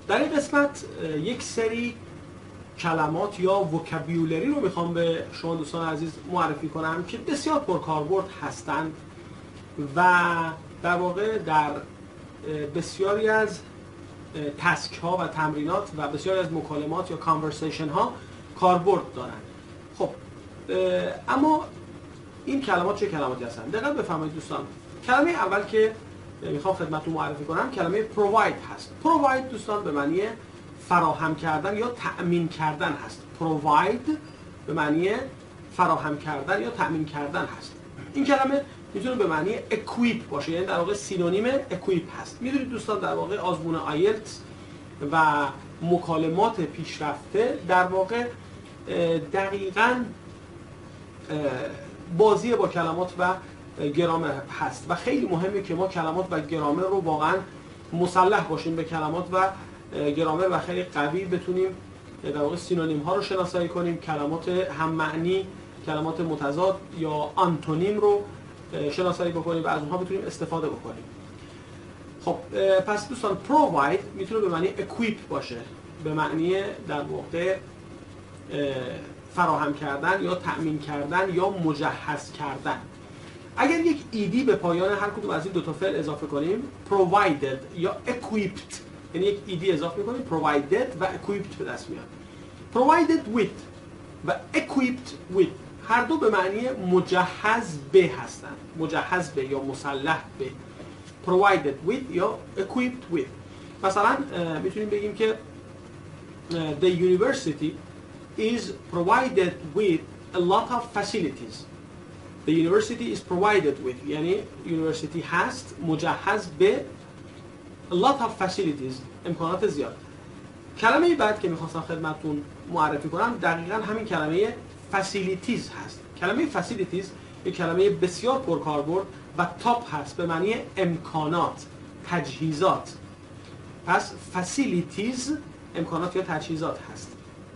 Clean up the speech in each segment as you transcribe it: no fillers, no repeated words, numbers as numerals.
در این قسمت یک سری کلمات یا وکابیولری رو میخوام به شما دوستان عزیز معرفی کنم که بسیار پرکاربرد هستند و در واقع در بسیاری از تسک ها و تمرینات و بسیاری از مکالمات یا کانورسیشن ها کاربرد دارند. خب اما این کلمات چه کلماتی هستند؟ دقت بفرمایید دوستان. کلمه اول که میخوام خدمتتون معرفی کنم کلمه provide هست. provide دوستان به معنی فراهم کردن یا تأمین کردن هست. provide به معنی فراهم کردن یا تأمین کردن هست. این کلمه میتونه به معنی equip باشه، یعنی در واقع سینونیم equip هست. میدونید دوستان در واقع آزمون آیلتس و مکالمات پیشرفته در واقع دقیقاً بازی با کلمات و گرامر هست و خیلی مهمه که ما کلمات و گرامر رو واقعاً مسلح باشیم به کلمات و گرامر و خیلی قوی بتونیم در واقع سینونیم ها رو شناسایی کنیم، کلمات هم معنی، کلمات متضاد یا آنتونیم رو شناسایی بکنیم و از اونها بتونیم استفاده بکنیم. خب پس دوستان provide میتونه به معنی equip باشه، به معنی در واقع فراهم کردن یا تأمین کردن یا مجهز کردن. اگر یک ایدی به پایان هر کدوم از این دو تا فعل اضافه کنیم provided یا equipped، یعنی یک ایدی اضافه کنیم provided و equipped به دست میاد. provided with و equipped with هر دو به معنی مجهز به هستند، مجهز به یا مسلح به. provided with یا equipped with. مثلا میتونیم بگیم که the university is provided with a lot of facilities. The university is provided with یعنی یونیورسیتی هست مجهز به a lot of facilities، امکانات زیاد. کلمه بعد که میخواستم خدمتتون معرفی کنم دقیقاً همین کلمه facilities هست. کلمه facilities یک کلمه بسیار پرکاربرد و تاپ هست به معنی امکانات، تجهیزات. پس facilities امکانات یا تجهیزات هست.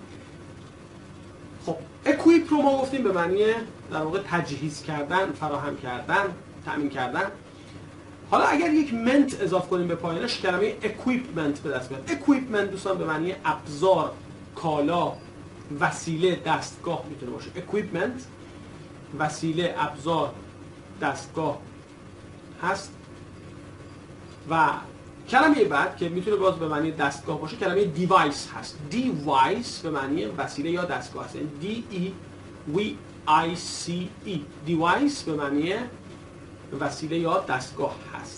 خب equip رو ما گفتیم به معنی در واقع تجهیز کردن، فراهم کردن، تأمین کردن. حالا اگر یک منت اضافه کنیم به پایانش کلمه equipment به دست میاد. equipment دوستان به معنی ابزار، کالا، وسیله، دستگاه میتونه باشه. equipment وسیله، ابزار، دستگاه هست. و کلمه بعد که میتونه باز به معنی دستگاه باشه کلمه دیوایس هست. دیوایس به معنی وسیله یا دستگاه هست. D-E-V-I-C-E دیوایس به معنی وسیله یا دستگاه هست.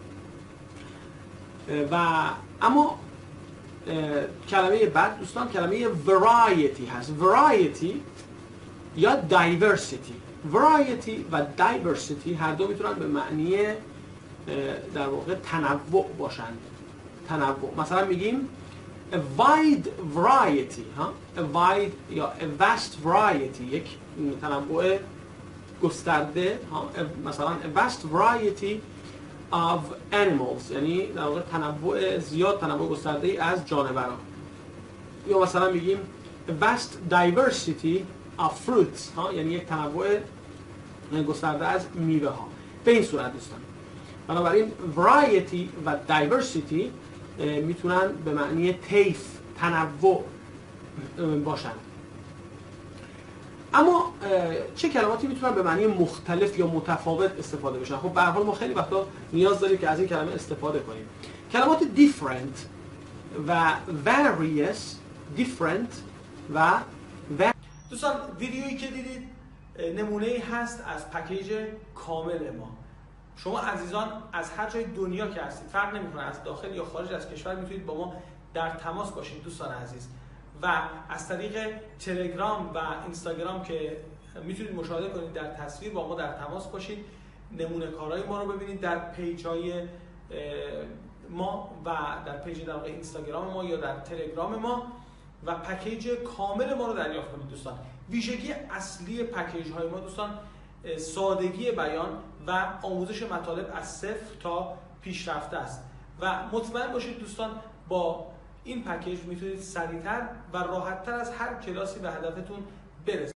و اما کلمه بعد دوستان کلمه variety هست. variety یا diversity. variety و diversity هر دو میتونن به معنی در واقع تنوع باشند. تنوع. مثلا میگیم a wide variety، a wide یا a vast variety یک تنوع گسترده، مثلا a vast variety of animals یعنی در واقع تنوع زیاد، تنوع گسترده از جانوران. یا مثلا میگیم a vast diversity of fruits یعنی یک تنوع گسترده از میوه ها. به این صورت دوستان بنابراین variety و diversity میتونن به معنی طیف، تنوع باشن. اما چه کلماتی میتونن به معنی مختلف یا متفاوت استفاده بشن؟ خب به هر حال ما خیلی وقتا نیاز داریم که از این کلمه استفاده کنیم. کلمات different و various، different و دوستان ویدیویی که دیدید نمونه‌ای هست از پکیج کامل ما. شما عزیزان از هر جای دنیا که هستید فرق نمی‌کنه از داخل یا خارج از کشور میتونید با ما در تماس باشید دوستان عزیز و از طریق تلگرام و اینستاگرام که میتونید مشاهده کنید در تصویر با ما در تماس باشید، نمونه کارهای ما رو ببینید در پیج‌های ما و در پیج در واقع اینستاگرام ما یا در تلگرام ما و پکیج کامل ما رو دریافت کنید دوستان. ویژگی اصلی پکیج‌های ما دوستان سادگی بیان و آموزش مطالب از صفر تا پیشرفته است و مطمئن باشید دوستان با این پکیج میتونید سریعتر و راحتتر از هر کلاسی به هدفتون برسید.